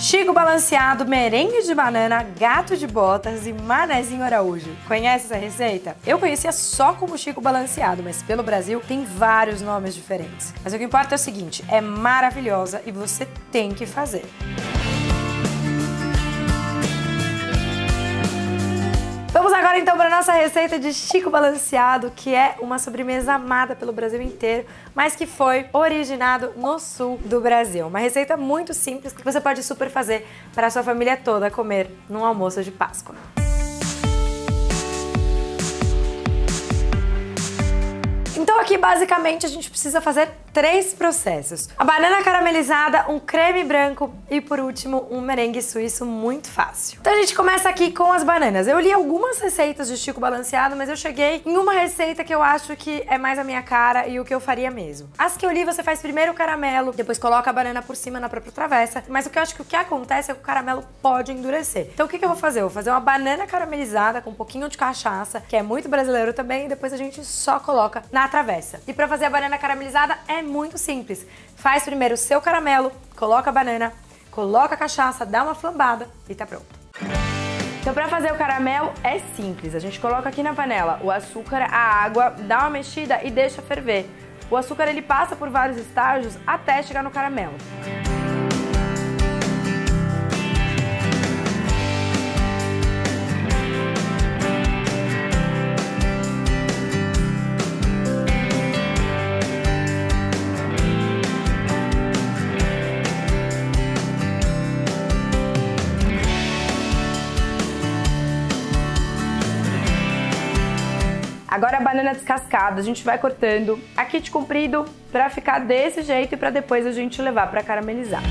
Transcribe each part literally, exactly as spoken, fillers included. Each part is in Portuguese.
Chico Balanceado, merengue de banana, gato de botas e manezinho Araújo. Conhece essa receita? Eu conhecia só como Chico Balanceado, mas pelo Brasil tem vários nomes diferentes. Mas o que importa é o seguinte, é maravilhosa e você tem que fazer. Vamos agora então para a nossa receita de Chico Balanceado, que é uma sobremesa amada pelo Brasil inteiro, mas que foi originado no sul do Brasil. Uma receita muito simples que você pode super fazer para a sua família toda comer num almoço de Páscoa. Então aqui basicamente a gente precisa fazer três processos. A banana caramelizada, um creme branco e por último um merengue suíço muito fácil. Então a gente começa aqui com as bananas. Eu li algumas receitas de Chico Balanceado, mas eu cheguei em uma receita que eu acho que é mais a minha cara e o que eu faria mesmo. As que eu li você faz primeiro o caramelo, depois coloca a banana por cima na própria travessa, mas o que eu acho que o que acontece é que o caramelo pode endurecer. Então o que, que eu vou fazer? Eu vou fazer uma banana caramelizada com um pouquinho de cachaça, que é muito brasileiro também, e depois a gente só coloca na travessa. E pra fazer a banana caramelizada é muito simples. Faz primeiro o seu caramelo, coloca a banana, coloca a cachaça, dá uma flambada e tá pronto. Então pra fazer o caramelo é simples. A gente coloca aqui na panela o açúcar, a água, dá uma mexida e deixa ferver. O açúcar ele passa por vários estágios até chegar no caramelo. Agora a banana descascada, a gente vai cortando aqui de comprido pra ficar desse jeito e pra depois a gente levar pra caramelizar.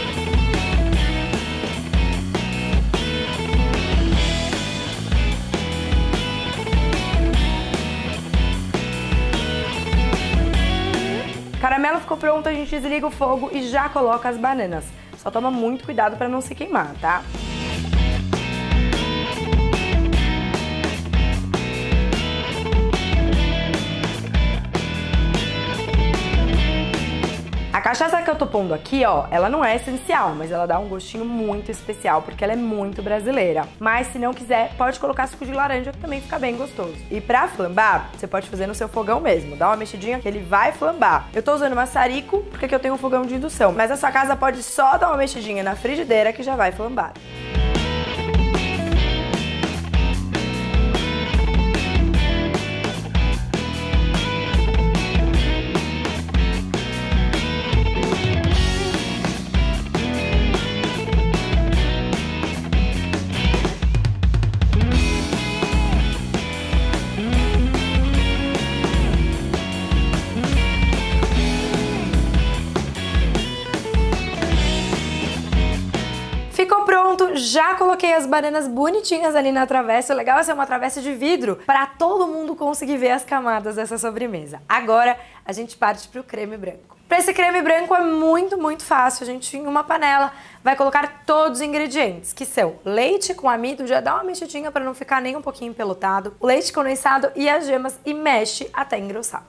Caramelo ficou pronto, a gente desliga o fogo e já coloca as bananas. Só toma muito cuidado pra não se queimar, tá? A cachaça que eu tô pondo aqui, ó, ela não é essencial, mas ela dá um gostinho muito especial, porque ela é muito brasileira. Mas se não quiser, pode colocar suco de laranja, que também fica bem gostoso. E pra flambar, você pode fazer no seu fogão mesmo. Dá uma mexidinha que ele vai flambar. Eu tô usando maçarico, porque aqui eu tenho um fogão de indução. Mas a sua casa pode só dar uma mexidinha na frigideira, que já vai flambar. Ficou pronto, já coloquei as bananas bonitinhas ali na travessa. O legal é ser uma travessa de vidro para todo mundo conseguir ver as camadas dessa sobremesa. Agora a gente parte para o creme branco. Para esse creme branco é muito, muito fácil. A gente em uma panela vai colocar todos os ingredientes, que são leite com amido, já dá uma mexidinha para não ficar nem um pouquinho empelotado, o leite condensado e as gemas e mexe até engrossar.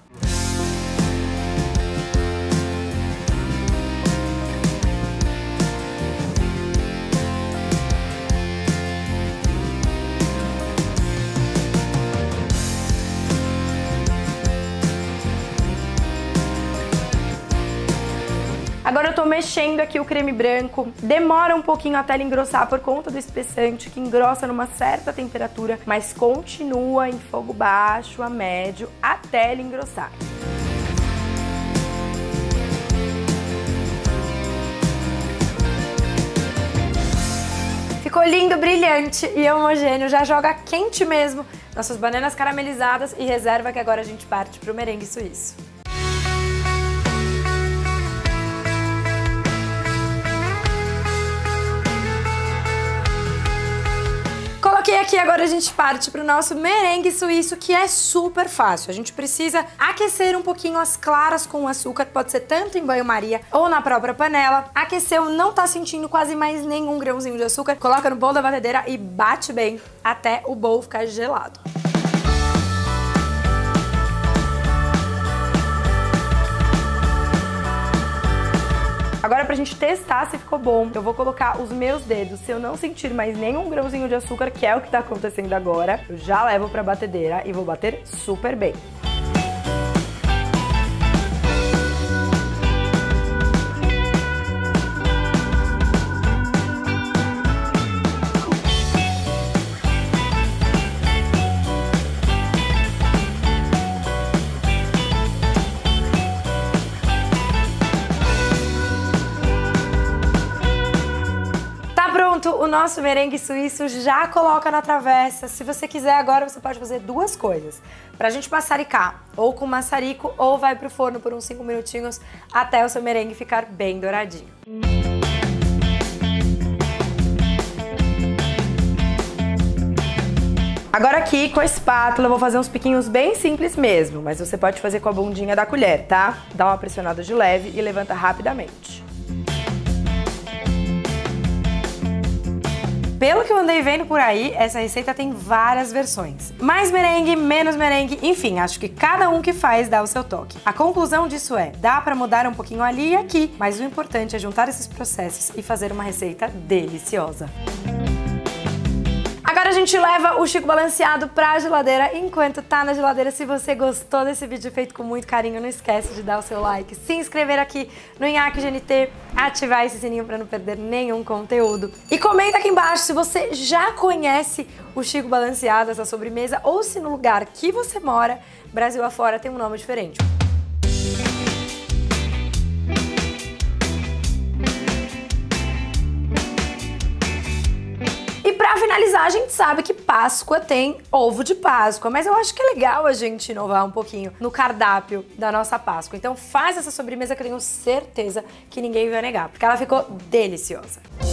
Agora eu tô mexendo aqui o creme branco, demora um pouquinho até ele engrossar por conta do espessante, que engrossa numa certa temperatura, mas continua em fogo baixo a médio até ele engrossar. Ficou lindo, brilhante e homogêneo, já joga quente mesmo nossas bananas caramelizadas e reserva que agora a gente parte pro merengue suíço. Coloquei aqui, agora a gente parte para o nosso merengue suíço, que é super fácil. A gente precisa aquecer um pouquinho as claras com o açúcar, pode ser tanto em banho-maria ou na própria panela. Aqueceu, não tá sentindo quase mais nenhum grãozinho de açúcar, coloca no bowl da batedeira e bate bem até o bowl ficar gelado. Agora pra gente testar se ficou bom, eu vou colocar os meus dedos. Se eu não sentir mais nenhum grãozinho de açúcar, que é o que tá acontecendo agora, eu já levo pra batedeira e vou bater super bem. O nosso merengue suíço já coloca na travessa. Se você quiser agora, você pode fazer duas coisas. Pra gente maçaricar, ou com maçarico, ou vai pro forno por uns cinco minutinhos até o seu merengue ficar bem douradinho. Agora aqui, com a espátula, eu vou fazer uns piquinhos bem simples mesmo, mas você pode fazer com a bundinha da colher, tá? Dá uma pressionada de leve e levanta rapidamente. Pelo que eu andei vendo por aí, essa receita tem várias versões. Mais merengue, menos merengue, enfim, acho que cada um que faz dá o seu toque. A conclusão disso é, dá pra mudar um pouquinho ali e aqui, mas o importante é juntar esses processos e fazer uma receita deliciosa. Agora a gente leva o Chico Balanceado pra geladeira. Enquanto tá na geladeira, se você gostou desse vídeo feito com muito carinho, não esquece de dar o seu like, se inscrever aqui no Nhaque G N T, ativar esse sininho pra não perder nenhum conteúdo. E comenta aqui embaixo se você já conhece o Chico Balanceado, essa sobremesa, ou se no lugar que você mora, Brasil afora, tem um nome diferente. Pra finalizar, a gente sabe que Páscoa tem ovo de Páscoa, mas eu acho que é legal a gente inovar um pouquinho no cardápio da nossa Páscoa. Então faz essa sobremesa que eu tenho certeza que ninguém vai negar, porque ela ficou deliciosa.